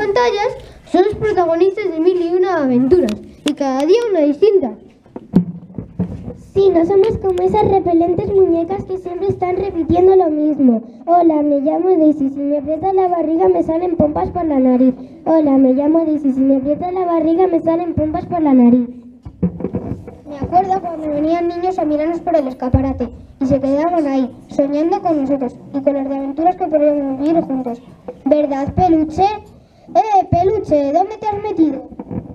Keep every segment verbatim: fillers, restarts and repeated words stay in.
pantallas son los protagonistas de mil y una aventuras, y cada día una distinta. Sí, no somos como esas repelentes muñecas que siempre están repitiendo lo mismo. Hola, me llamo Daisy, si me aprieta la barriga me salen pompas por la nariz. Hola, me llamo Daisy, si me aprieta la barriga me salen pompas por la nariz. Me acuerdo cuando venían niños a mirarnos por el escaparate y se quedaban ahí, soñando con nosotros y con las aventuras que podríamos vivir juntos. ¿Verdad, Peluche? ¡Eh, Peluche! ¿Dónde te has metido?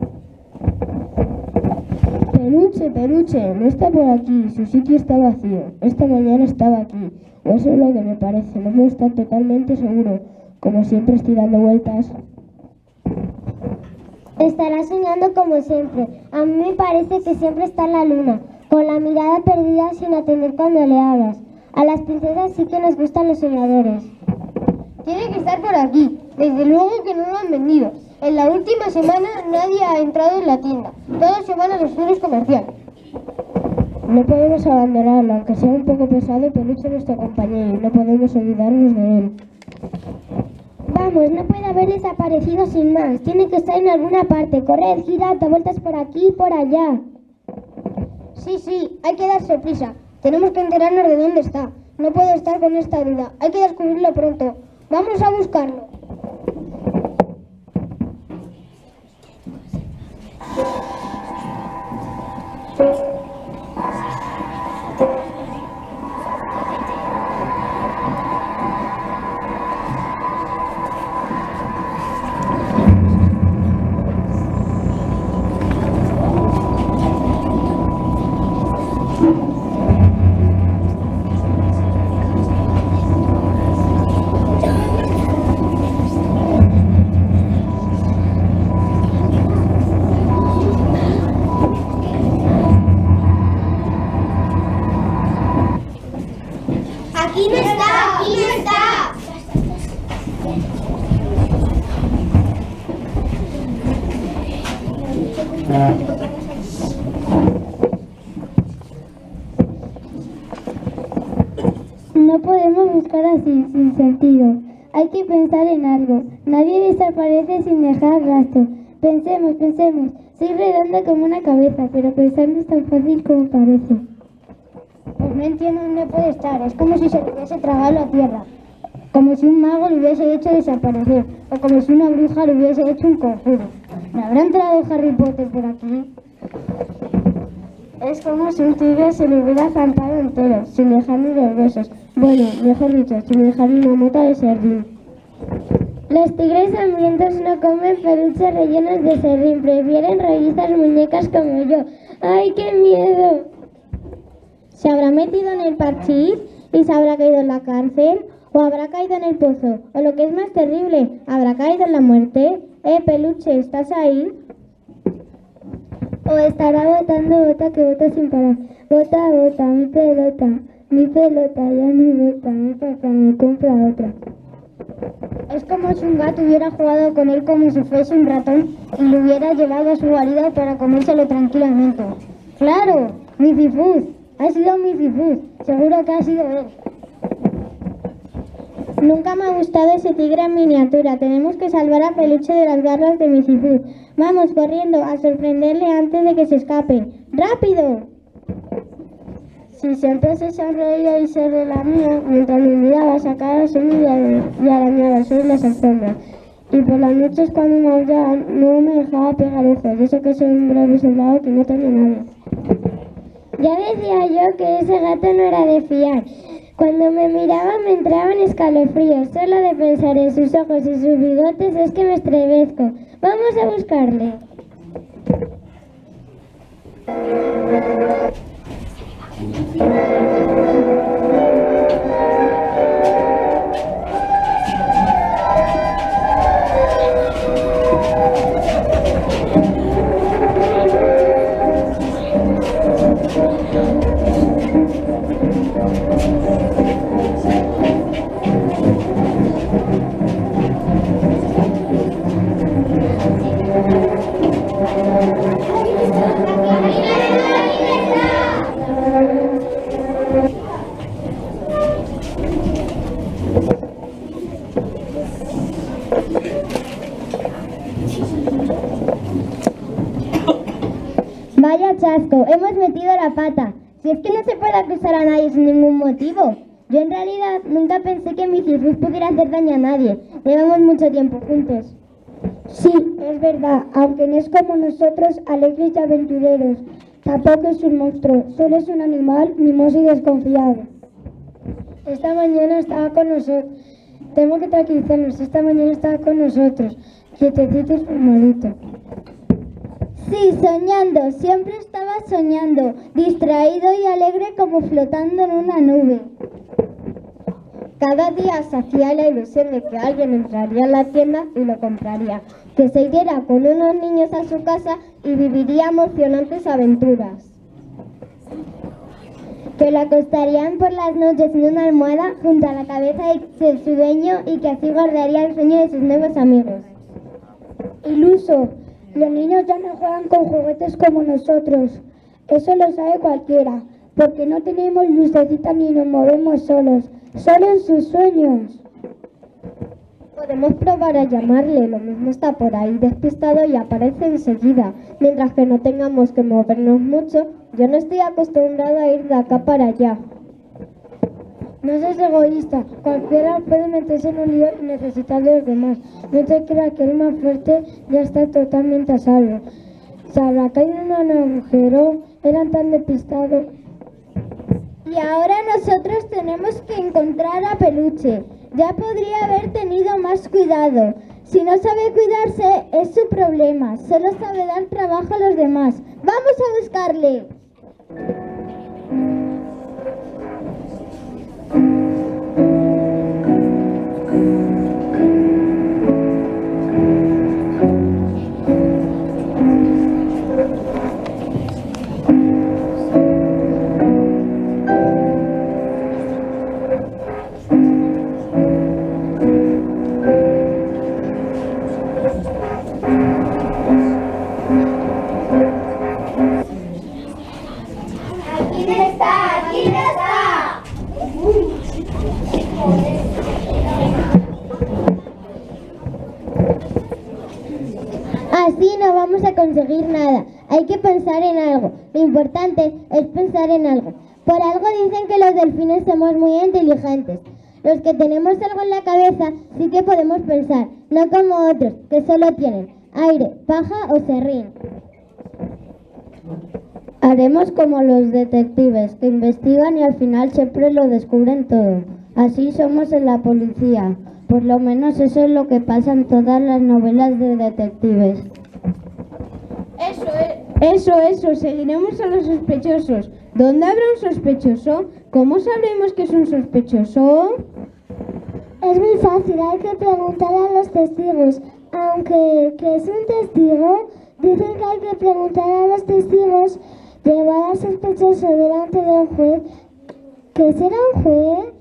Peluche, Peluche, no está por aquí, su sitio está vacío. Esta mañana estaba aquí, o eso es lo que me parece, no puedo estar totalmente seguro. Como siempre estoy dando vueltas. Estará soñando como siempre. A mí me parece que siempre está en la luna, con la mirada perdida sin atender cuando le hablas. A las princesas sí que nos gustan los soñadores. Tiene que estar por aquí, desde luego que no lo han vendido. En la última semana nadie ha entrado en la tienda, todos se van a los centros comerciales. No podemos abandonarlo, aunque sea un poco pesado, Peluche es nuestro compañero y no podemos olvidarnos de él. Vamos, no puede haber desaparecido sin más. Tiene que estar en alguna parte. Corred, girad, da vueltas por aquí y por allá. Sí, sí, hay que darse prisa. Tenemos que enterarnos de dónde está. No puedo estar con esta duda. Hay que descubrirlo pronto. Vamos a buscarlo. Aquí no está, aquí no está. No podemos buscar así, sin sentido. Hay que pensar en algo. Nadie desaparece sin dejar rastro. Pensemos, pensemos. Soy redonda como una cabeza, pero pensar no es tan fácil como parece. Pues no entiendo dónde puede estar. Es como si se le hubiese tragado la tierra. Como si un mago le hubiese hecho desaparecer. O como si una bruja le hubiese hecho un conjuro. ¿Me habrá entrado Harry Potter por aquí? Es como si un tigre se le hubiera zampado entero, sin dejarle los huesos. Bueno, mejor dicho, sin dejarle una mota de serrín. Los tigres hambrientos no comen peluches rellenos de serrín. Prefieren rollistas muñecas como yo. ¡Ay, qué miedo! ¿Se habrá metido en el parchís y se habrá caído en la cárcel? ¿O habrá caído en el pozo? O lo que es más terrible, ¿habrá caído en la muerte? Eh, Peluche, ¿estás ahí? O estará botando bota que bota sin parar. Bota, bota, mi pelota, mi pelota, ya no bota, mi papá me compra otra. Es como si un gato hubiera jugado con él como si fuese un ratón y lo hubiera llevado a su guarida para comérselo tranquilamente. ¡Claro! ¡Misifus! Ha sido Misifus. Seguro que ha sido él. Nunca me ha gustado ese tigre en miniatura. Tenemos que salvar a Peluche de las garras de Misifus. Vamos, corriendo, a sorprenderle antes de que se escape. ¡Rápido! Si siempre se sonreía y se relamía, mientras me miraba, sacaba su vida y arañaba sobre las alfombras. Y por las noches cuando maullaba no me dejaba pegar ojos, eso que soy un bravo soldado que no tenía nadie. Ya decía yo que ese gato no era de fiar. Cuando me miraba me entraban escalofríos. Solo de pensar en sus ojos y sus bigotes es que me estremezco. Vamos a buscarle. Vaya chasco, hemos metido la pata. Si es que no se puede acusar a nadie sin ningún motivo. Yo en realidad nunca pensé que mi Jesús pudiera hacer daño a nadie. Llevamos mucho tiempo juntos. Sí, es verdad, aunque no es como nosotros, alegres y aventureros. Tampoco es un monstruo, solo es un animal mimoso y desconfiado. Esta mañana estaba con nosotros. Tenemos que tranquilizarnos, esta mañana estaba con nosotros. Quietecito y formalito. Sí, soñando, siempre estaba soñando, distraído y alegre como flotando en una nube. Cada día se hacía la ilusión de que alguien entraría en la tienda y lo compraría, que se iría con unos niños a su casa y viviría emocionantes aventuras. Que lo acostarían por las noches en una almohada junto a la cabeza de su dueño y que así guardaría el sueño de sus nuevos amigos. Iluso, los niños ya no juegan con juguetes como nosotros. Eso lo sabe cualquiera, porque no tenemos lucecita ni nos movemos solos, solo en sus sueños. Podemos probar a llamarle, lo mismo está por ahí despistado y aparece enseguida. Mientras que no tengamos que movernos mucho, yo no estoy acostumbrado a ir de acá para allá. No seas egoísta, cualquiera puede meterse en un lío y necesitar de los demás. No te creas que el más fuerte ya está totalmente a salvo. Se habrá caído en un agujero, eran tan despistados. Y ahora nosotros tenemos que encontrar a Peluche. Ya podría haber tenido más cuidado. Si no sabe cuidarse, es su problema. Solo sabe dar trabajo a los demás. ¡Vamos a buscarle! Así no vamos a conseguir nada. Hay que pensar en algo. Lo importante es pensar en algo. Por algo dicen que los delfines somos muy inteligentes. Los que tenemos algo en la cabeza sí que podemos pensar, no como otros, que solo tienen aire, paja o serrín. Haremos como los detectives, que investigan y al final siempre lo descubren todo. Así somos en la policía. Por lo menos eso es lo que pasa en todas las novelas de detectives. Eso es. Eso, eso, seguiremos a los sospechosos. ¿Dónde habrá un sospechoso? ¿Cómo sabremos que es un sospechoso? Es muy fácil, hay que preguntar a los testigos. Aunque, ¿qué es un testigo? Dicen que hay que preguntar a los testigos, llevar al sospechoso delante de un juez. ¿Qué será un juez?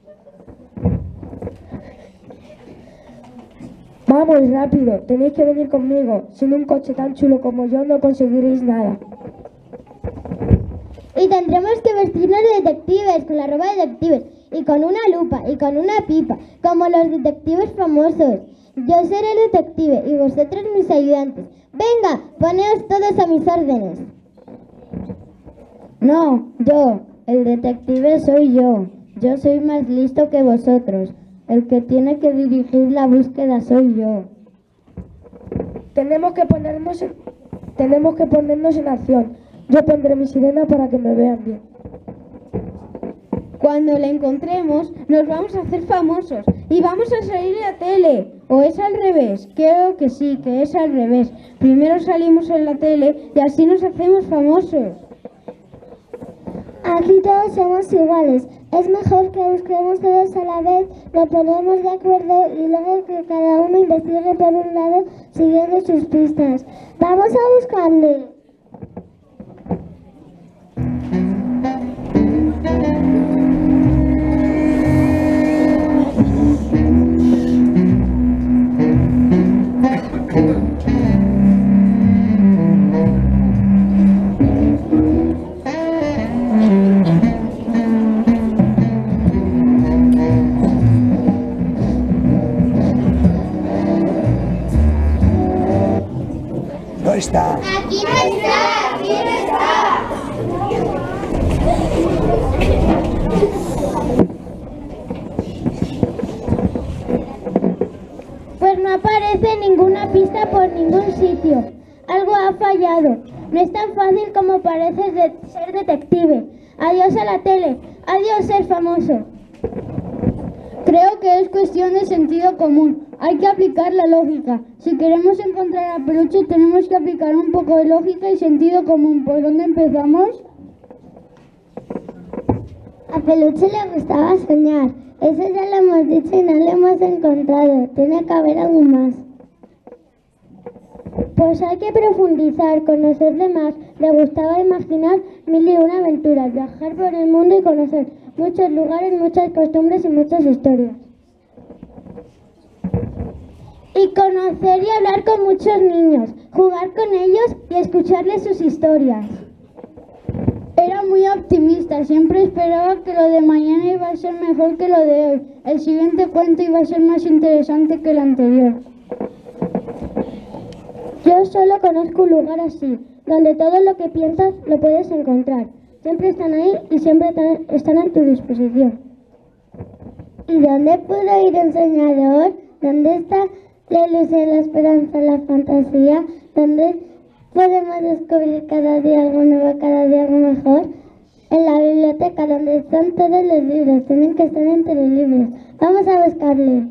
Vamos, rápido, tenéis que venir conmigo. Sin un coche tan chulo como yo no conseguiréis nada. Y tendremos que vestirnos de detectives, con la ropa de detectives, y con una lupa, y con una pipa, como los detectives famosos. Yo seré el detective y vosotros mis ayudantes. Venga, poneos todos a mis órdenes. No, yo, el detective soy yo. Yo soy más listo que vosotros. El que tiene que dirigir la búsqueda soy yo. Tenemos que ponernos en, tenemos que ponernos en acción. Yo pondré mi sirena para que me vean bien. Cuando la encontremos, nos vamos a hacer famosos y vamos a salir en la tele. ¿O es al revés? Creo que sí, que es al revés. Primero salimos en la tele y así nos hacemos famosos. Aquí todos somos iguales. Es mejor que busquemos todos a la vez, nos ponemos de acuerdo y luego que cada uno investigue por un lado siguiendo sus pistas. ¡Vamos a buscarle! No está. ¡Aquí no está! Aquí está. Pues no aparece ninguna pista por ningún sitio. Algo ha fallado. No es tan fácil como parece de ser detective. Adiós a la tele. Adiós ser famoso. Creo que es cuestión de sentido común. Hay que aplicar la lógica. Si queremos encontrar a Peluche, tenemos que aplicar un poco de lógica y sentido común. ¿Por dónde empezamos? A Peluche le gustaba soñar. Eso ya lo hemos dicho y no lo hemos encontrado. Tiene que haber algo más. Pues hay que profundizar, conocerle más. Le gustaba imaginar mil y una aventuras, viajar por el mundo y conocer muchos lugares, muchas costumbres y muchas historias. Y conocer y hablar con muchos niños, jugar con ellos y escucharles sus historias. Era muy optimista, siempre esperaba que lo de mañana iba a ser mejor que lo de hoy. El siguiente cuento iba a ser más interesante que el anterior. Yo solo conozco un lugar así, donde todo lo que piensas lo puedes encontrar. Siempre están ahí y siempre están a tu disposición. ¿Y dónde puedo ir un soñador? ¿Dónde está la ilusión, la esperanza, la fantasía? ¿Dónde podemos descubrir cada día algo nuevo, cada día algo mejor? En la biblioteca, donde están todos los libros. Tienen que estar entre los libros. Vamos a buscarle.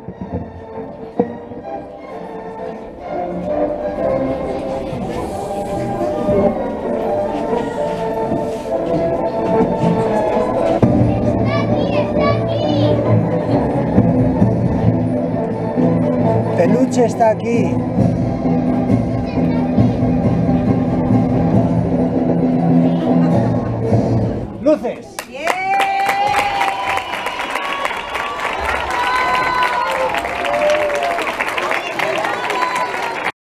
Peluche está aquí. ¡Luces! ¡Bien!